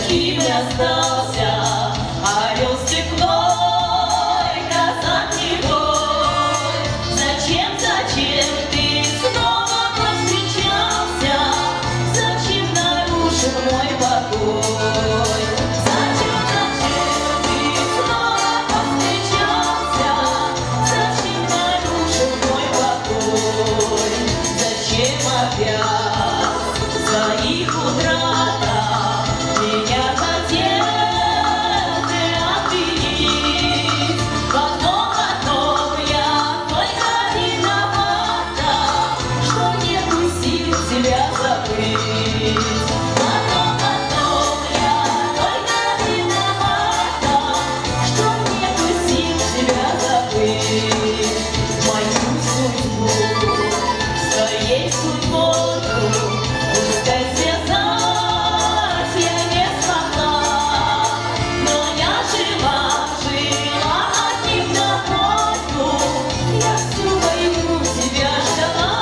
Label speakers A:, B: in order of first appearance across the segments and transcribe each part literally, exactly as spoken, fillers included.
A: таким и остался. Орел степной, казак не бой. Зачем, зачем ты снова повстречался? Зачем нарушил мой покой? Зачем, зачем ты снова повстречался? Зачем нарушил мой покой? Зачем опять своих утратах меня хотел ты обвинить? В одном, одном я только виновата, что нету сил тебя забыть. В одном, одном я только виновата, что нету сил тебя забыть. Мою судьбу с твоей судьбою пускай связать я не смогла, но я жила, жила одним тобою, я всю войну тебя ждала.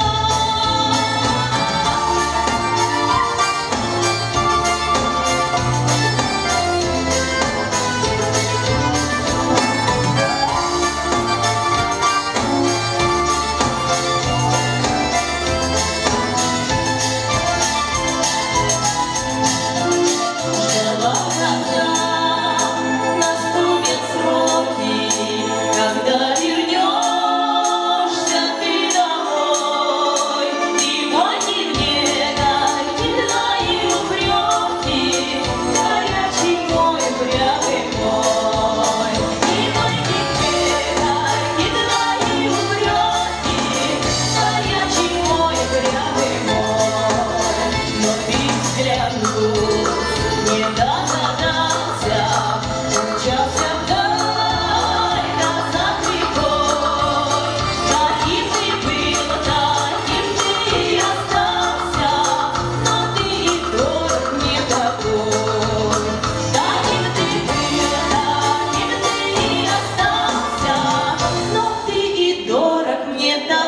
A: Ждала, когда наступят сроки, когда вернешься ты домой. И гони мне горькие твои упреки, горячий мой, упрямый мой. И гони мне горькие твои упреки, горячий мой, упрямый мой. Но ты взглянул, не догадался, умчался вдаль, казак рекой. Каким ты был, таким ты и остался, но ты и дорог мне такой. Таким ты был, таким ты и остался, но ты и дорог мне такой.